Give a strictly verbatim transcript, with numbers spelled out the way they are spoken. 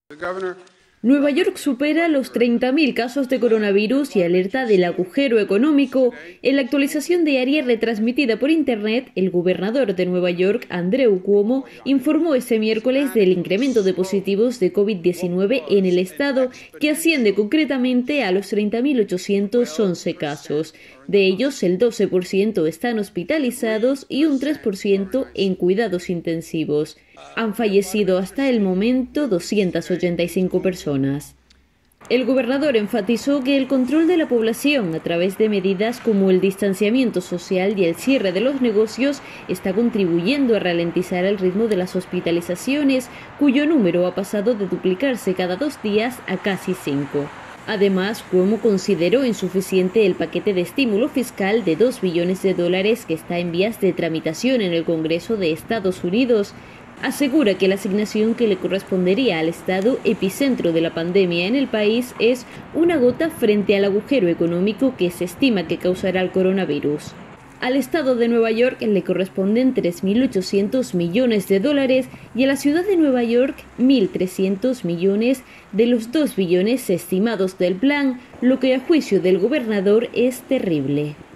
Nueva York supera los treinta mil casos de coronavirus y alerta del agujero económico. En la actualización diaria retransmitida por Internet, el gobernador de Nueva York, Andrew Cuomo, informó este miércoles del incremento de positivos de COVID diecinueve en el estado, que asciende concretamente a los treinta mil ochocientos once casos. De ellos, el doce por ciento están hospitalizados y un tres por ciento en cuidados intensivos. Han fallecido hasta el momento doscientas ochenta y cinco personas. El gobernador enfatizó que el control de la población a través de medidas como el distanciamiento social y el cierre de los negocios está contribuyendo a ralentizar el ritmo de las hospitalizaciones, cuyo número ha pasado de duplicarse cada dos días a casi cinco. Además, Cuomo consideró insuficiente el paquete de estímulo fiscal de dos billones de dólares que está en vías de tramitación en el Congreso de Estados Unidos. Asegura que la asignación que le correspondería al estado epicentro de la pandemia en el país es una gota frente al agujero económico que se estima que causará el coronavirus. Al estado de Nueva York le corresponden tres mil ochocientos millones de dólares y a la ciudad de Nueva York mil trescientos millones de los dos billones estimados del plan, lo que a juicio del gobernador es terrible.